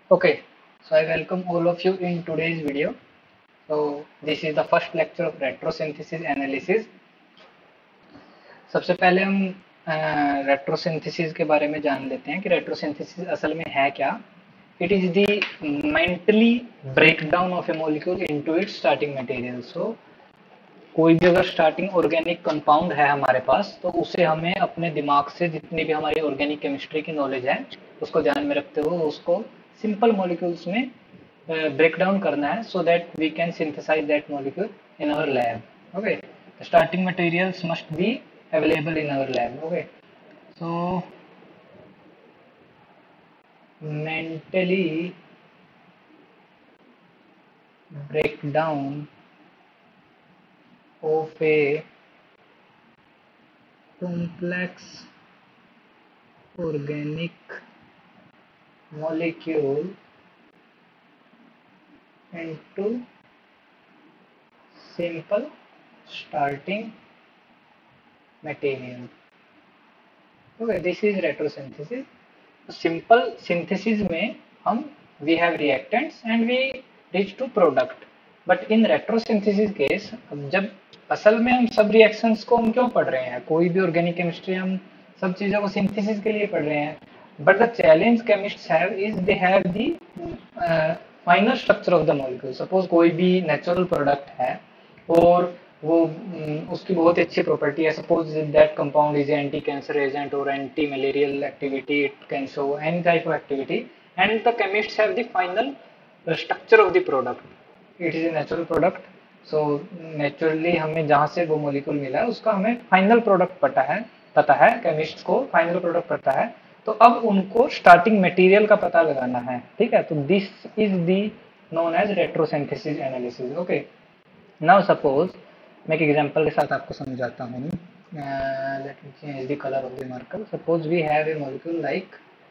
Okay, so I welcome all of you in today's video. So this is the first lecture of retrosynthesis analysis. सबसे पहले हम retrosynthesis के बारे में जान लेते हैं कि रेट्रोसिंथेसिस असल में है क्या. It is the mentally breakdown of a molecule into its starting material. So कोई भी अगर स्टार्टिंग ऑर्गेनिक कंपाउंड है हमारे पास तो उसे हमें अपने दिमाग से जितनी भी हमारी ऑर्गेनिक केमिस्ट्री की नॉलेज है उसको ध्यान में रखते हुए उसको सिंपल मॉलिक्यूल्स में break down करना है so that we can synthesize that molecule in our lab. Okay, the starting materials must be available in our lab. Okay, so mentally breakdown of a complex organic molecule into simple starting material. Okay, this is retrosynthesis. Simple synthesis में हम we have reactants and we reach to product. But in retrosynthesis case, अब जब असल में हम सब reactions को हम क्यों पढ़ रहे हैं, कोई भी ऑर्गेनिक केमिस्ट्री हम सब चीजों को सिंथेसिस के लिए पढ़ रहे हैं. But the challenge chemists have is they have the final structure of the molecule. Suppose कोई भी नेचुरल प्रोडक्ट है और वो उसकी बहुत अच्छी प्रॉपर्टी है. Suppose that compound is anti cancer agent और anti malarial activity, it can show any type of activity and the chemists have the final structure of the product. It is a natural product. So naturally हमें जहां से वो molecule मिला है उसका हमें final product पता है केमिस्ट को फाइनल प्रोडक्ट पता है. तो अब उनको स्टार्टिंग मटेरियल का पता लगाना है. ठीक है, तो this is the known as retrosynthesis analysis. Okay, now suppose मैं एक एग्जांपल के साथ आपको समझाता हूँ. Let me change the colour of the marker. Suppose we have a molecule like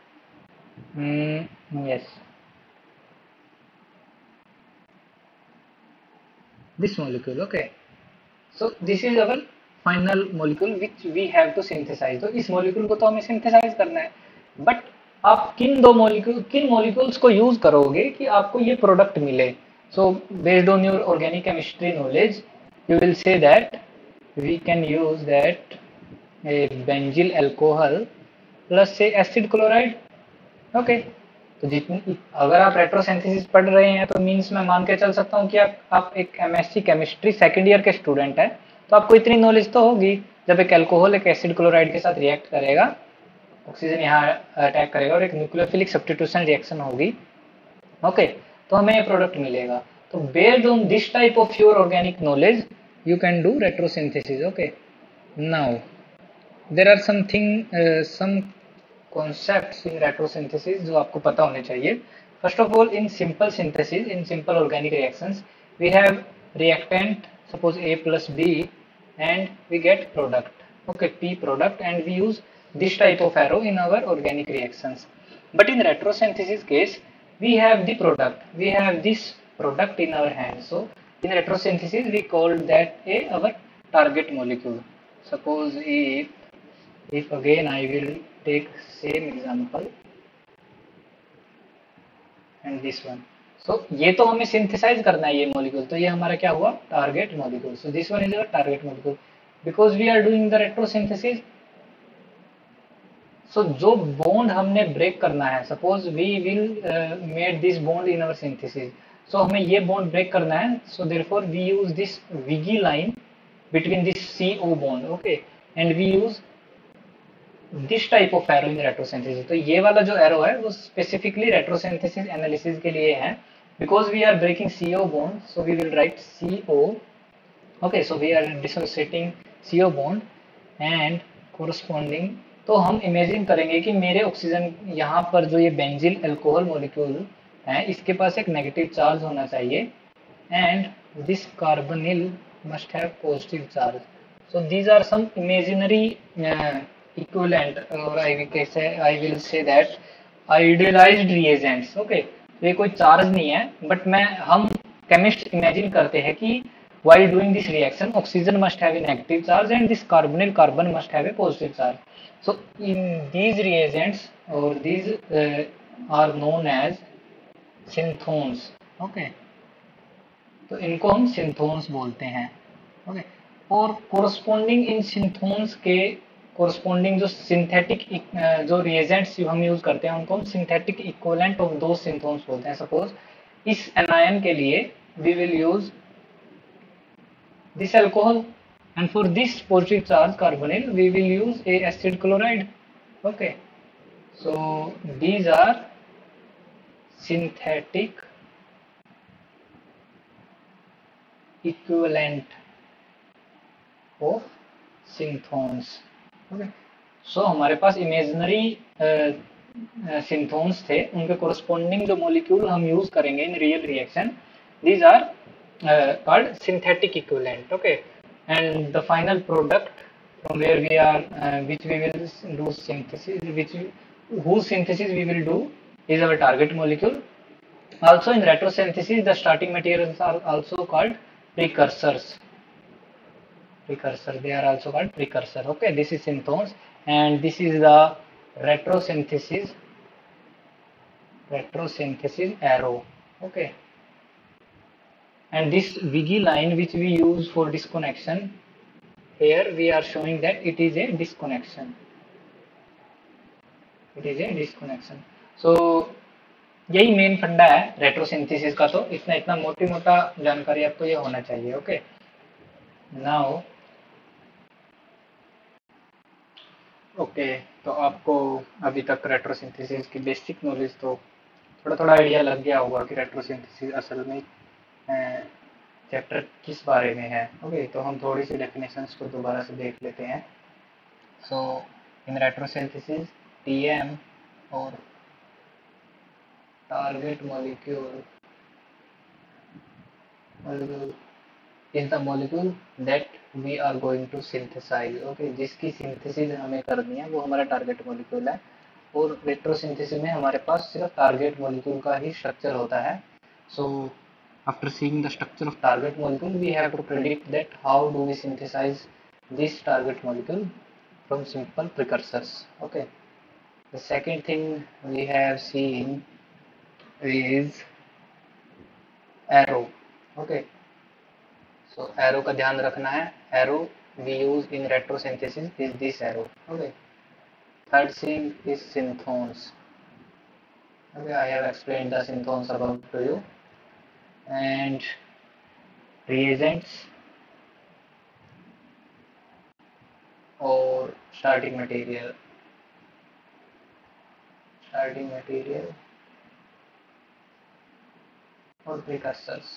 yes this molecule. Okay, so this is our final molecule which we have to synthesize. तो इस molecule को तो हमें synthesize करना है. But आप किन molecules को use करोगे कि आपको ये product मिले. So based on your organic chemistry knowledge you will say that we can use that a benzyl alcohol plus say acid chloride. Okay, तो जितनी अगर आप रेट्रोसिंथेसिस पढ़ रहे हैं तो मींस मैं मान के चल सकता हूँ कि आप एक एमएससी केमिस्ट्री सेकंड ईयर के स्टूडेंट हैं तो आपको इतनी नॉलेज तो होगी. जब एक अल्कोहल एक एसिड क्लोराइड के साथ रिएक्ट करेगा, ऑक्सीजन यहाँ अटैक करेगा और एक न्यूक्लियोफिलिक सब्स्टिट्यूशन रिएक्शन होगी. ओके, तो हमें ये प्रोडक्ट मिलेगा. तो based on this type of your organic knowledge you can do retrosynthesis. Okay, now there are some concepts in retrosynthesis जो आपको पता होने चाहिए. First of all, in simple synthesis, in simple organic reactions we have reactant suppose A plus B and we get product. Okay, P product, and we use this type of arrow in our organic reactions. But in retrosynthesis case we have the product, we have this product in our hand. So in retrosynthesis we call that our target molecule. Suppose if again I will take same example and this one. So ये तो हमें synthesise करना है ये molecule, तो ये हमारा क्या हुआ target molecule. So this one is our target molecule because we are doing the retrosynthesis. So जो बॉन्ड हमने ब्रेक करना है, suppose we will made this bond in our synthesis. So हमें ये बॉन्ड ब्रेक करना है. So therefore we use this wiggly line between this CO bond. Okay, and we use this type of arrow in retrosynthesis. तो ये वाला जो arrow है वो specifically retrosynthesis analysis के लिए है because we are breaking CO bond, so we will write CO. Okay, so we are dissociating CO bond and corresponding. तो हम इमेजिन करेंगे कि मेरे ऑक्सीजन यहाँ पर जो ये बेंजिल अल्कोहल मॉलिक्यूल है इसके पास एक नेगेटिव चार्ज होना चाहिए and this carbonyl must have positive charge. So these are some imaginary equivalent, or I will say that idealized reagents. Okay, तो ये कोई चार्ज नहीं है बट हम केमिस्ट इमेजिन करते हैं कि while doing this reaction oxygen must have a negative charge and this carbonyl carbon must have a positive charge. So in these reagents or these are known as synthons. Okay, तो इनको हम सिंथोन्स बोलते हैं। Okay, और corresponding इन सिंथोन्स के corresponding जो synthetic जो reagents हम यूज करते हैं उनको हम सिंथेटिक इक्विवेलेंट ऑफ दो सिंथोन्स बोलते हैं। सपोज इस एनायन के लिए we will use this alcohol, and for this positive charge carbonyl we will use a acid chloride. Okay, so these are synthetic equivalent of synthons. Okay, so हमारे पास imaginary सिंथोन्स थे, उनके corresponding जो molecule हम use करेंगे in real reaction, these are called synthetic equivalent. Okay, and the final product from where we are which we will do synthesis, whose synthesis we will do is our target molecule. Also in retrosynthesis the starting materials are also called precursors. They are also called precursor. Okay, this is synthones and this is the retrosynthesis arrow. Okay, and this Wiggy line which we use for disconnection, here we are showing that it is a disconnection. So यही main फंडा है retrosynthesis का। तो इतना मोटी मोटा जानकारी आपको ये होना चाहिए। ओके, नाउ तो आपको अभी तक रेट्रोसिंथेसिस की बेसिक नॉलेज तो थोड़ा आइडिया लग गया होगा कि रेट्रोसिंथेसिस असल में चैप्टर किस बारे में है। ओके, तो हम थोड़ी सी डेफिनेशंस को दोबारा से देख लेते हैं। सो इन रेट्रोसिंथेसिस टीएम और target molecule is the molecule that we are going to synthesize. Okay, जिसकी सिंथेसिस हमें करनी है वो हमारा टारगेट मॉलिक्यूल है। और रेट्रोसिंथेसिस में हमारे पास सिर्फ टारगेट मॉलिक्यूल का ही स्ट्रक्चर होता है। सो after seeing the structure of target molecule we have to predict that how do we synthesize this target molecule from simple precursors. Okay, the second thing we have seen is arrow. Okay, so arrow का ध्यान रखना है। arrow we use in retrosynthesis is this arrow. Okay, third thing is synthons. Okay, I have explained the synthons above to you. And reagents or starting material और precursors.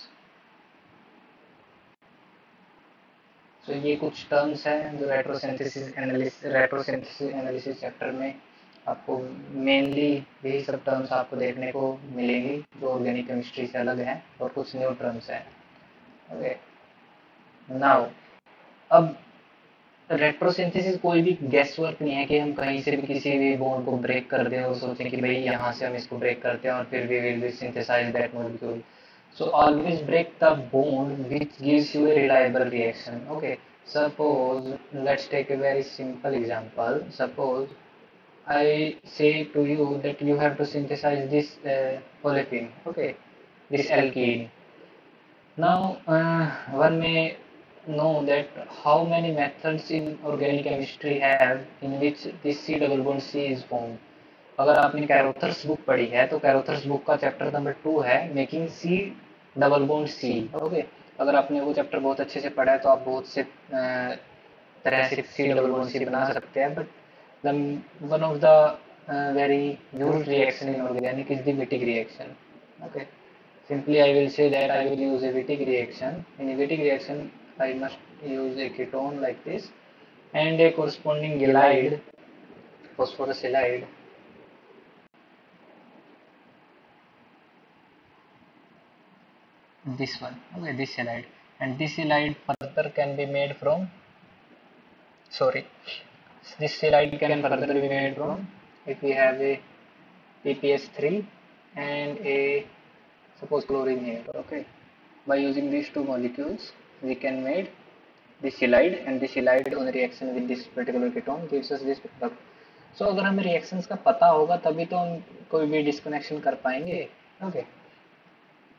तो ये कुछ terms हैं जो रेट्रोसिंथेसिस एनालिसिस चैप्टर में आपको mainly यही सब टर्म्स आपको देखने को मिलेंगी जो ऑर्गेनिक केमिस्ट्री से अलग हैं, और कुछ न्यू टर्म्स हैं। ओके, नाउ अब रेट्रोसिंथेसिस कोई भी गैस वर्क नहीं है कि हम कहीं से भी किसी भी बॉन्ड को ब्रेक कर दें और सोचें कि भाई यहाँ से हम इसको ब्रेक करते हैं और फिर we will synthesize that molecule. So always break the bond which gives you a reliable reaction. Okay, suppose let's take a very simple example. Suppose I say to you that you have to synthesize this olefin. Okay, this alkene. Now one may know that how many methods in organic chemistry have in which this C double bond C is formed. अगर आपने कैरोथर्स book पढ़ी है तो Carruthers book का chapter number 2 है making C double bond C. Okay, अगर आपने वो चैप्टर बहुत अच्छे से पढ़ा है तो आप बहुत से तरह से सी डबल बॉन्ड सी बना सकते हैं। But one of the very used reaction in organic is the Wittig reaction. Okay, simply I will say that I will use a Wittig reaction. In a Wittig reaction I must use a ketone like this and a corresponding halide, phosphorus halide. This one, okay, this halide, and this halide further can be made from this halide can further be made from, if we have a PPS3 and a suppose chlorine here. Okay, by using these two molecules we can make this halide, and this halide on reaction with this particular ketone gives us this product. So अगर हमें reactions का पता होगा तभी तो हम कोई भी disconnection कर पाएंगे। Okay,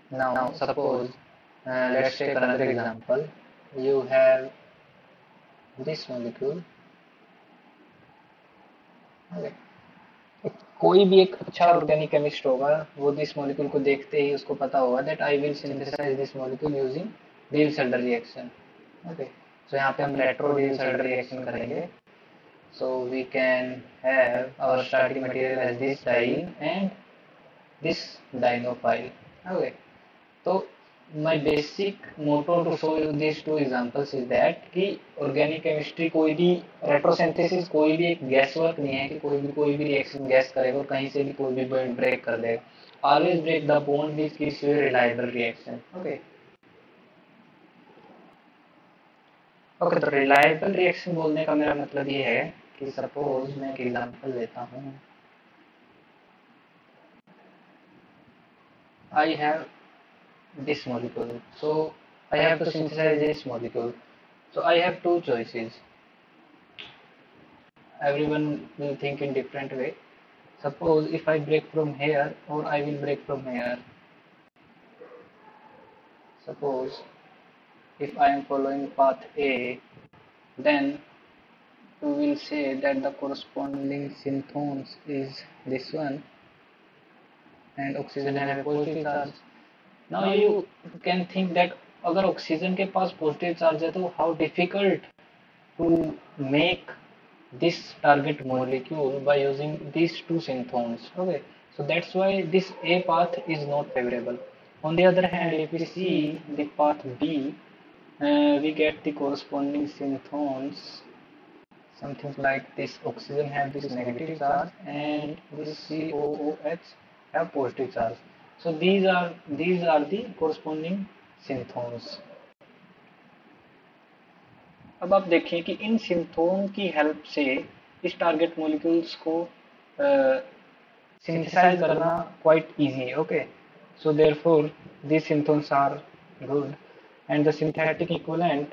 Now suppose, let's take another example. You have this molecule. Okay. कोई भी एक अच्छा ऑर्गेनिक केमिस्ट होगा, वो दिस मॉलिक्यूल को देखते ही उसको पता होगा that I will synthesize this molecule using Diels Alder reaction. Okay, so यहाँ पे हम रेट्रो डील-सेल्डर रिएक्शन करेंगे. So we can have our starting material as this diene and this dienophile. Okay, so my basic motto to show you these two examples is that कि organic chemistry कोई भी retrosynthesis कोई भी एक gas work नहीं है कि कोई भी रिएक्शन गैस करेगा और कहीं से भी कोई भी बॉन्ड ब्रेक कर देगा. Always break the bond which gives you a reliable reaction. Okay. Okay, तो रिलायबल रिएक्शन बोलने का मेरा मतलब ये है कि सपोज मैं एक एग्जांपल लेता हूँ. I have this molecule, so I have to synthesize this molecule. So I have two choices. Everyone will think in different way. Suppose if I break from here or I will break from here. Suppose if I am following path A, then we will say that the corresponding synthons is this one and oxygen have a positive charge. Now you can think that अगर oxygen के पास positive charge है तो how difficult to make this target molecule by using these two synthons. Okay, so that's why this A path is not favorable. On the other hand, if we see the path B, we get the corresponding synthons, something like this oxygen have this negative charge and this COOH have positive charge. So these are the corresponding synthons. अब आप देखें कि इन सिंथोन की help से इस target molecules को synthesize करना quite easy है. Okay, so therefore these synthons are good and the synthetic equivalent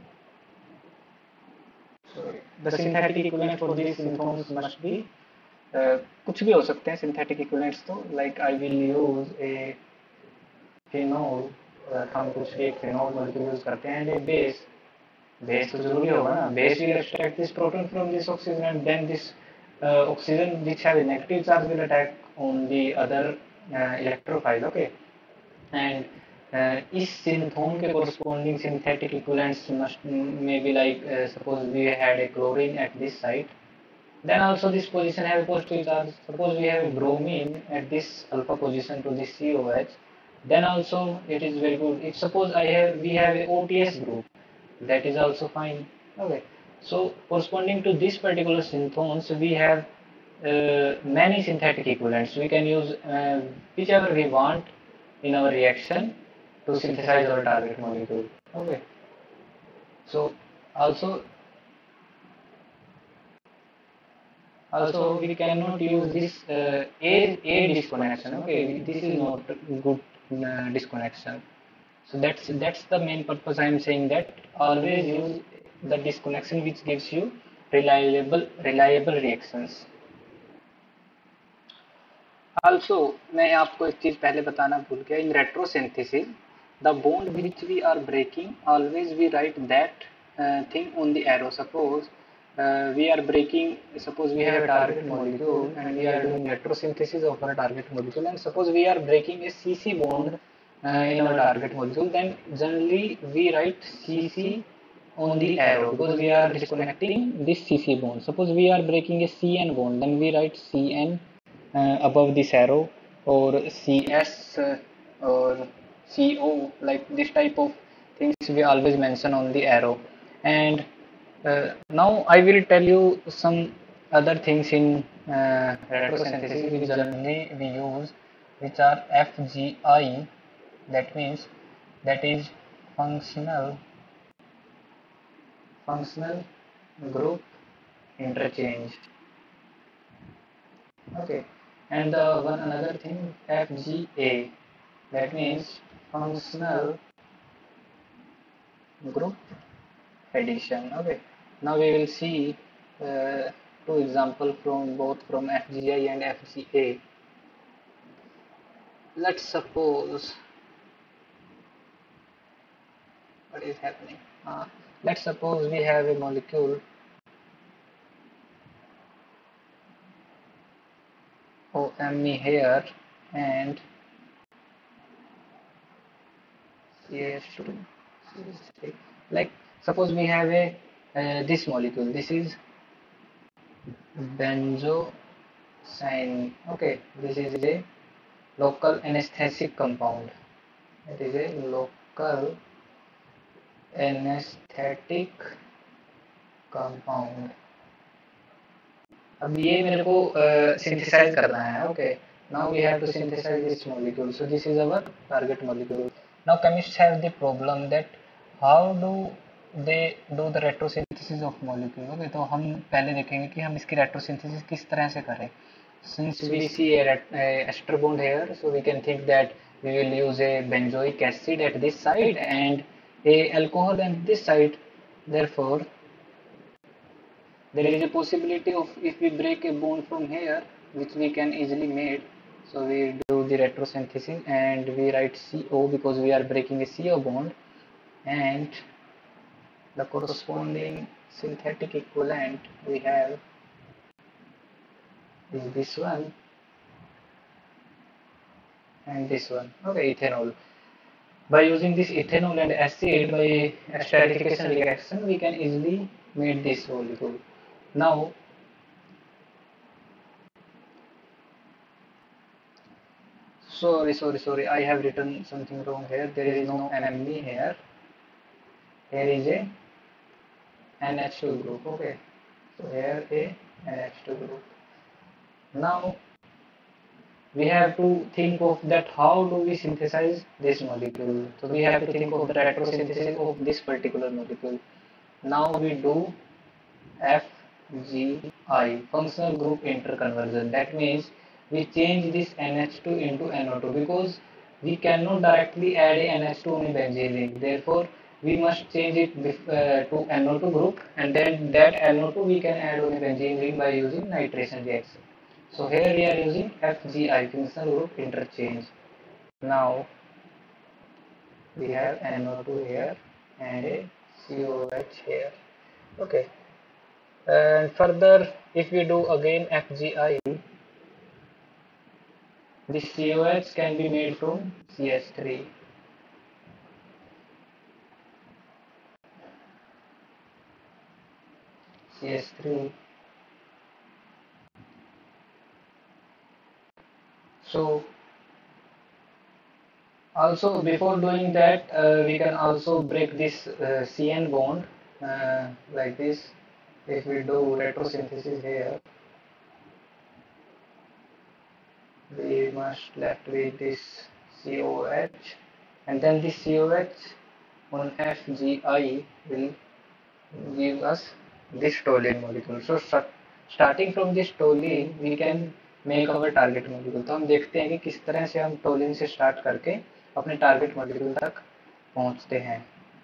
for these synthons must be कुछ भी हो सकते हैं synthetic equivalents. तो like I will use a phenol, हम कुछ एक phenol molecule यूज करते हैं and a base तो जरूरी होगा ना. Base will extract this proton from this oxygen and then this oxygen which have a negative charge will attack on the other electrophile. Okay, and इस synthon के corresponding synthetic equivalents must maybe like suppose we had a chlorine at this site, then also this position have a positive charge. Suppose we have a bromine at this alpha position to this COH, then also it is very good. If suppose we have a OTS group, that is also fine. Okay, so corresponding to this particular synthons we have many synthetic equivalents. We can use whichever we want in our reaction to synthesize our target molecule. Okay, so also we cannot use this a disconnection. Okay, this is not good disconnection. So that's the main purpose. I am saying that always use the disconnection which gives you reliable reactions. Also, मैं आपको एक चीज पहले बताना भूल गया. In retrosynthesis, the bond which we are breaking, always we write that thing on the arrow. Suppose we are breaking. Suppose we have a target molecule and we are doing retrosynthesis of our target molecule, and suppose we are breaking a CC bond in our target molecule, then generally we write CC on the arrow because we are disconnecting this CC bond. Suppose we are breaking a CN bond, then we write CN above this arrow, or CS or CO, like this type of things we always mention on the arrow. And now I will tell you some other things in retrosynthesis which generally we use, which are FGI. That means that is functional group interchange. Okay, and the one another thing, FGA, that means functional group addition. Okay, now we will see two example from both from FGI and FGA. Let's suppose what is happening. Let's suppose we have a molecule OMe here and CH2 CH3. Like suppose we have a this molecule. This is benzocyanine. Okay, this is a local anesthetic compound. It is a local anesthetic compound. अब ये मेरे को synthesize करना है. Okay, now we have to synthesize this molecule. So this is our target molecule. Now chemists have the problem that how do they do the retrosynthesis of molecule. Okay, तो हम पहले देखेंगे कि हम इसकी retrosynthesis किस तरह से करें. Since we see a ester bond here, so we can think that we will use a benzoic acid at this side and a alcohol at this side. Therefore, there is a possibility of if we break a bond from here, which we can easily make. So we do the retrosynthesis and we write CO because we are breaking a CO bond, and the corresponding synthetic equivalent we have is this one and this one. Okay, ethanol. By using this ethanol and acid by esterification reaction, we can easily make this molecule. Now, sorry, I have written something wrong here. There is no NME here. Here is a NH2 group. Okay, so here a NH2 group. Now we have to think of that how do we synthesize this molecule. So we have to think of the retrosynthesis of this particular molecule. Now we do FGI, functional group interconversion. That means we change this NH2 into NO2 because we cannot directly add a NH2 on a benzene ring. Therefore, we must change it to NO2 group, and then that NO2 we can add on a benzene ring by using nitration reaction. So here we are using FGI, functional group interchange. Now we have NO2 here and a COH here. Okay. And further, if we do again FGI, this COH can be made from CH3. CH3. So also before doing that, we can also break this CN bond like this. If we do retrosynthesis here, we must left with this COH, and then this COH on FGI will give us this toluene molecule. So starting from this toluene, we can make our target molecule. तो हम देखते हैं कि किस तरह से हम toluene से start करके अपने target molecule तक पहुंचते हैं.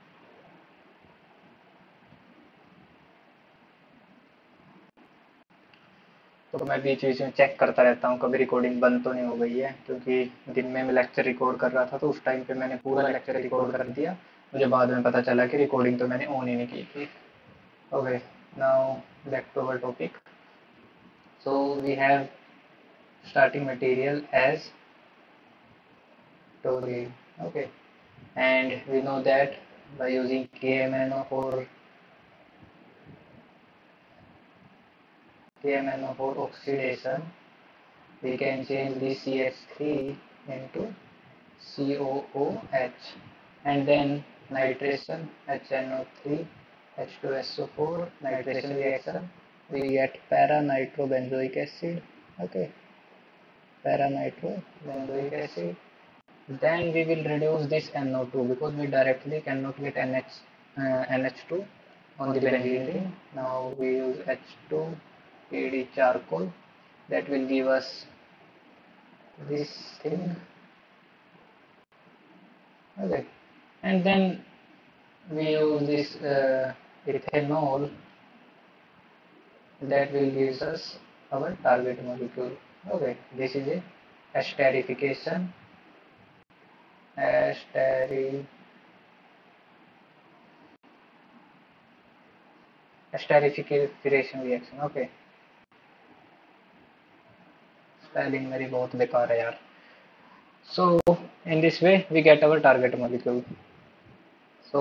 तो मैं बीच बीच में चेक करता रहता हूँ कभी रिकॉर्डिंग बंद तो नहीं हो गई है, क्योंकि दिन में मैं लेक्चर रिकॉर्ड कर रहा था तो उस टाइम पे मैंने पूरा लेक्चर रिकॉर्ड कर दिया. मुझे बाद में पता चला कि रिकॉर्डिंग तो मैंने ऑन ही नहीं की थी. Okay, now back to our topic. So we have starting material as toluene. Okay, and we know that by using KMnO4 oxidation, we can change the CH3 into COOH, and then nitration HNO3 H2SO4 nitration reaction, we get para-nitrobenzoic acid. Okay, para-nitrobenzoic acid. Then we will reduce this NO2 because we directly cannot get NH2 on the benzene ring. Now we use H2 PD charcoal, that will give us this thing. Okay, and then we use this ethanol, that will give us our target molecule. Okay, this is a esterification esterification reaction. Okay, spelling मेरी बहुत बेकार है यार। So in this way we get our target molecule. So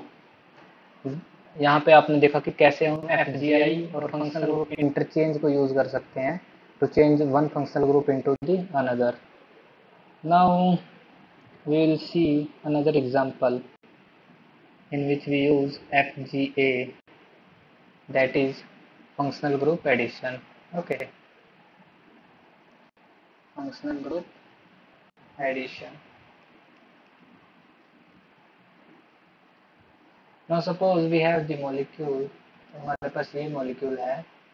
यहाँ पे आपने देखा कि कैसे हम FGI और फंक्शनल ग्रुप इंटरचेंज को यूज कर सकते हैं to change one functional group into the another. Now we will see another example in which we use FGA, that is functional group addition. Okay, functional group addition. Now suppose we have the molecule, हमारे पास ये molecule है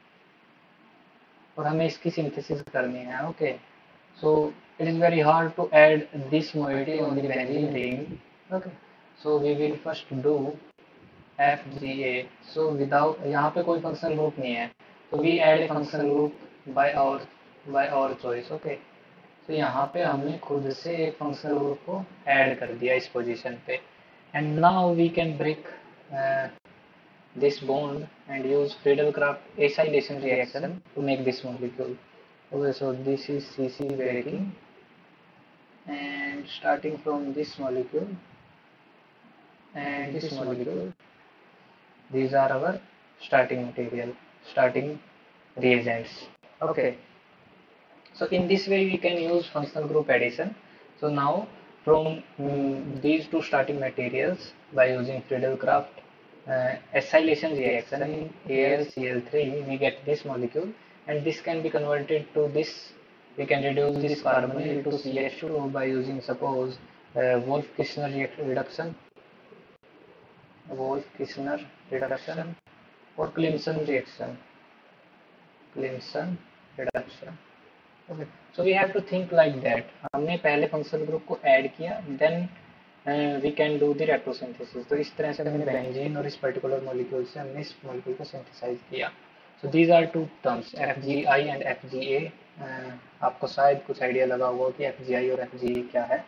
और हमें इसकी synthesis करनी है। Okay, so it is very hard to add this moiety on the benzene ring. Okay, so we will first do FGA. So without, यहाँ पे कोई functional group नहीं है, तो we add a functional group by our choice. Okay, तो यहाँ पे हमने खुद से एक functional group को add कर दिया इस position पे, and now we can break this bond and use Friedel-Crafts acylation reaction to make this molecule. Okay, so this is CC breaking, and starting from this molecule and this molecule, these are our starting material, starting reagents. Okay, so in this way we can use functional group addition. So now from these two starting materials, by using Friedel-Crafts acylation reaction in AlCl3, we get this molecule, and this can be converted to this. We can reduce this carbonyl to CH2 by using, suppose, Wolff-Kishner reduction, Wolff-Kishner reduction, or Clemson reaction, Clemson reduction. Okay, so we have to think like that. हमने पहले functional group को add किया, then we can do the retrosynthesis. तो इस तरह से हमने benzene और इस पर्टिकुलर मॉलिक्यूल से हमने इस मॉलिक्यूल को सिंथेसाइज किया। So these are two terms, FGI and FGA। आपको शायद कुछ आइडिया लगा होगा कि FGI और FGA क्या है।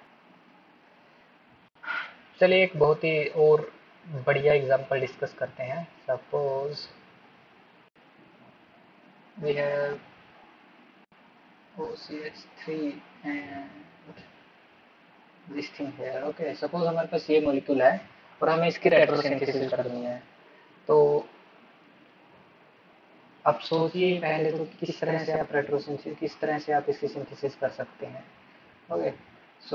चलिए एक बहुत ही और बढ़िया एग्जांपल डिस्कस करते हैं। Suppose we have OCH3 and this thing here. Okay, suppose हमारे पास ये मॉलिक्यूल है और हमें इसकी रेट्रोसिंथेसिस करनी है। तो अब सोचिए पहले तो किस तरह से आप रेट्रोसिंथेसिस, किस तरह से आप इसकी सिंथेसिस कर सकते हैं। Okay, so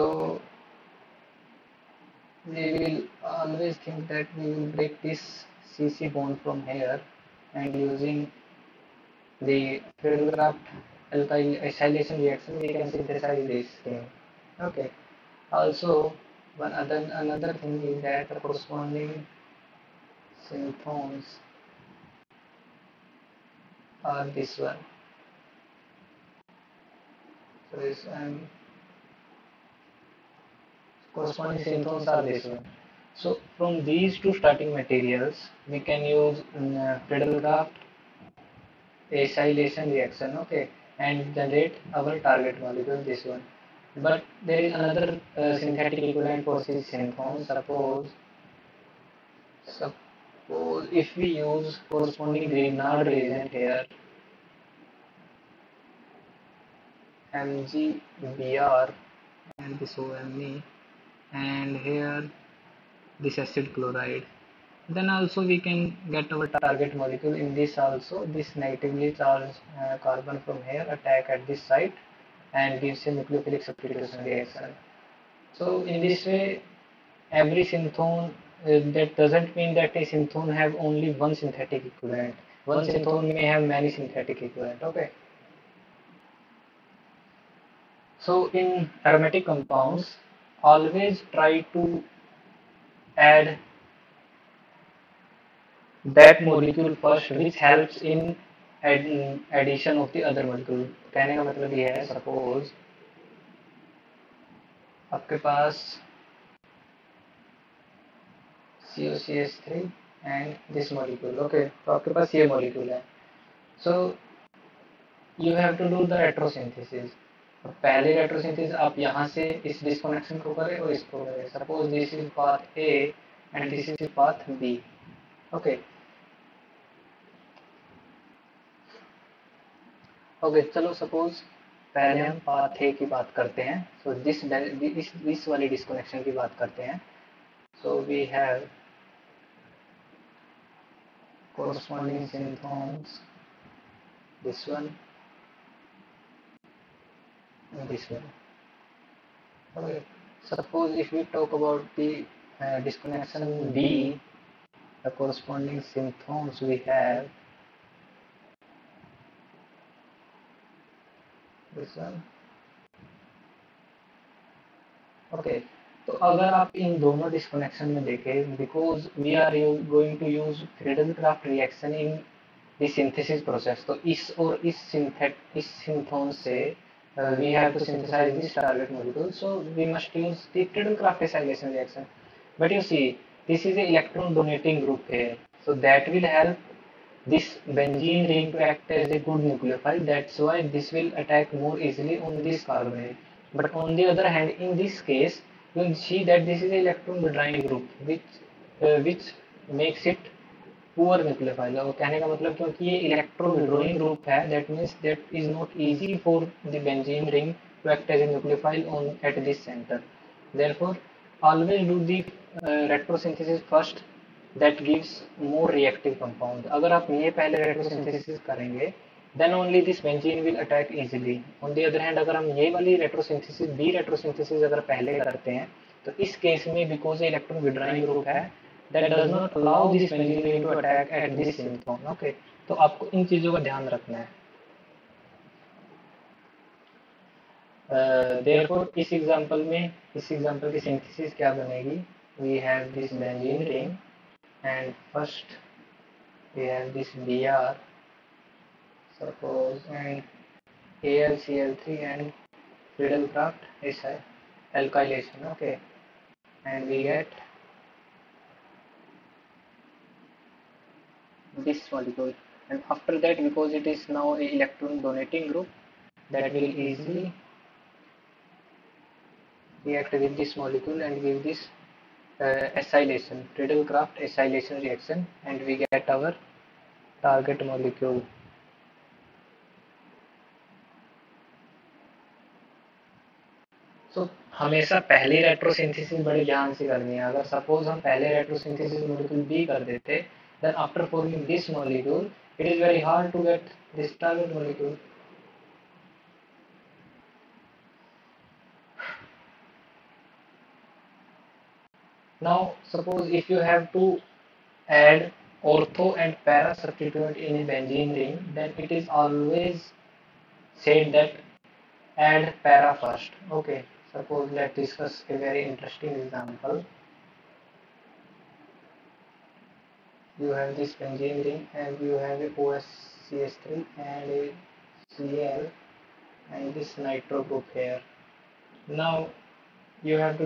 we will always think that we will break this CC bond from here, and using the Friedel-Crafts alkyl acylation reaction we can synthesize this thing. Okay, also another thing is that the corresponding synthones are this one. So this corresponding synthones are this one. So from these two starting materials we can use Friedel-Crafts acylation reaction, okay, and generate our target molecule, this one. But there is another synthetic equivalent for this synthone. Suppose if we use corresponding Grignard reagent here, MgBr and this OMe, and here this acid chloride, then also we can get our target molecule. In this also, this negatively charged carbon from here attack at this site and gives a nucleophilic substitution reaction. So in this way, every synthone, that doesn't mean that a synthone have only one synthetic equivalent. One synthone may have many synthetic equivalent. Okay. So in aromatic compounds, always try to add that molecule first which helps in addition of the other molecule. कहने का मतलब ये है, suppose आपके पास COCH3 and this molecule, okay, तो आपके पास ये molecule है, so you have to do the retrosynthesis. पहले रेट्रोसिंथेसिस आप यहाँ से इस डिस्कनेक्शन को करें और इसको करें। Suppose this is path A and this is path B. Okay, okay चलो सपोज पहले हम पाथ ए की बात करते हैं। सो इस वाली डिस्कनेक्शन की बात करते हैं। So we have corresponding synthons, this one and this one. Okay. Suppose if we talk about the disconnection B, the corresponding synthons we have this one. Okay. तो अगर आप इन दोनों डिस्कनेक्शन में देखें, because we are going to use Friedel Craft reaction in the synthesis process, तो इस और इस सिंथोन से we have to synthesize this target molecule, so we must use the Friedel-Crafts acylation reaction. But you see, this is a electron donating group here, so that will help this benzene ring to act as a good nucleophile. That's why this will attack more easily on this carbonate. But on the other hand, in this case, you will see that this is an electron withdrawing group, which makes it poor nucleophile. और कहने का मतलब क्योंकि ये electron withdrawing group है, that means that is not easy for the benzene ring to act as a nucleophile on at this centre. Therefore always do the retrosynthesis first, that gives more reactive compound. अगर आप ये पहले retrosynthesis करेंगे then only this benzene will attack easily. On the other hand अगर हम ये वाली retrosynthesis B retrosynthesis अगर पहले करते हैं तो इस केस में बिकॉज इलेक्ट्रॉन विड्रॉइंग ग्रुप है, that does not allow this benzene ring to attack at this synthon. Okay, तो आपको इन चीजों का ध्यान रखना है। therefore इस एग्जांपल की सिंथेसिस क्या बनेगी? We have this benzene ring and first we have this Br suppose and AlCl3 and Friedel-Crafts alkylation. Okay, and we get this molecule, and after that because it is now a electron donating group, that will easily react with this molecule and give this acylation, Friedel-Crafts acylation reaction, and we get our target molecule. So हमेशा पहली retrosynthesis बड़े ध्यान से करनी है। अगर suppose हम पहले रेट्रोसिंथेसिस मॉलिक्यूल बी कर देते, then after forming this molecule it is very hard to get this target molecule. Now suppose if you have to add ortho and para substituent in a benzene ring, then it is always said that add para first. Okay, suppose let's discuss a very interesting example. You have this benzene ring and you have a OSCH3 and a Cl and this nitro group here. Now you have to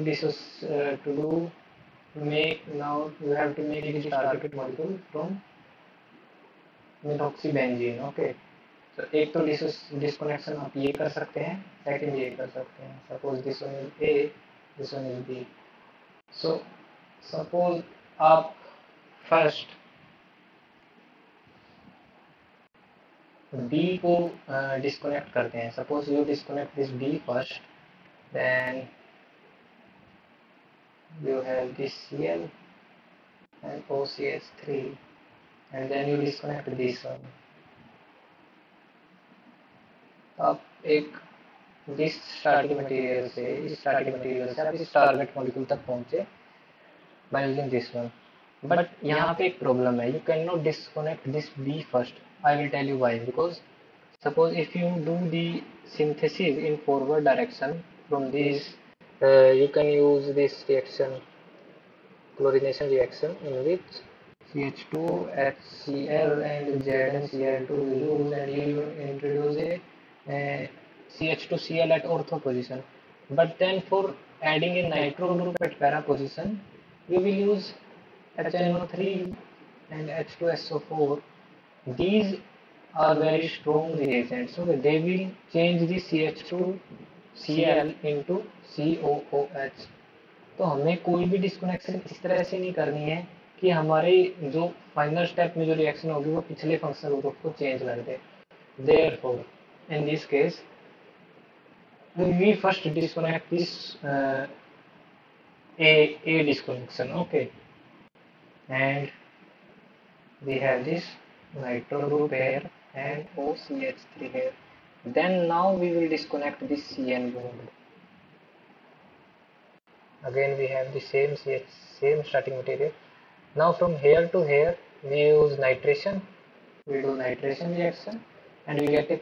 you have to make this target molecule from methoxybenzene. Okay, तो एक तो disconnection आप ये कर सकते हैं, second ये कर सकते हैं। Suppose this one is A, this one is B. So suppose आप फर्स्ट बी को डिस्कनेक्ट करते हैं। Suppose you disconnect this B first, then you have this Cl and OCH3 and then you disconnect this one. आप एक इस starting material से आप इस टारगेट मॉलिक्यूल तक पहुंचे by using this one. But यहाँ पे एक प्रॉब्लम है, you can not disconnect this B first. I will tell you why. Because suppose if you do the synthesis in forward direction from this, you can use this reaction, chlorination reaction, in which CH2, HCl and ZnCl2 will use, and you will introduce a CH2Cl at ortho position. But then for adding a nitro group at para position, we will use HNO3 and H2SO4. These are very strong reagents, so they will change the CH2Cl into COOH. तो हमें कोई भी disconnection इस तरह से नहीं करनी है कि हमारे जो फाइनल स्टेप में जो रिएक्शन होगी वो पिछले फंक्शनल ग्रुप को चेंज कर दे। Therefore, in this case we first disconnect this a disconnection. Okay, and we have this nitro group here and OCH3 here. Then now we will disconnect this CN group. Again we have the same CH, same starting material. Now from here to here we use nitration. We do nitration reaction and we get a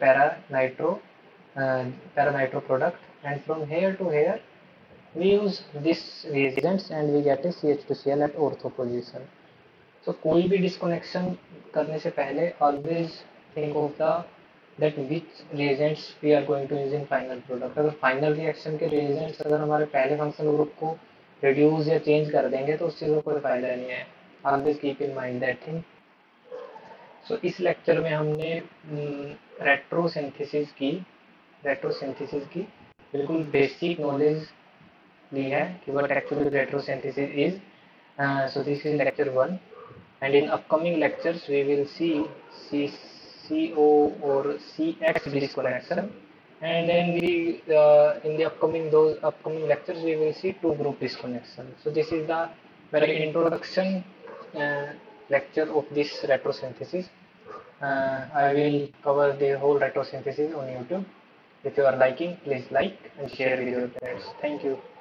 para nitro product, and from here to here we use this reagents and we get a CH2Cl at ortho position. So कोई भी disconnection करने से पहले always think of the that which reagents we are going to use in final product. अगर final reaction के reagents अगर हमारे पहले फंक्शनल ग्रुप को रिड्यूस या चेंज कर देंगे तो उस चीज़ का कोई फायदा नहीं है. Always keep in mind that thing. So इस लेक्चर में हमने रेट्रोसिंथेसिस की बिल्कुल बेसिक नॉलेज ली है कि what actually retrosynthesis is. So this is lecture 1, and in upcoming lectures we will see CO or CX disconnection, and then we in the upcoming lectures we will see two group disconnection. So this is the very introduction lecture of this retrosynthesis. I will cover the whole retrosynthesis on YouTube. If you are liking, please like and share with your friends. Thank you.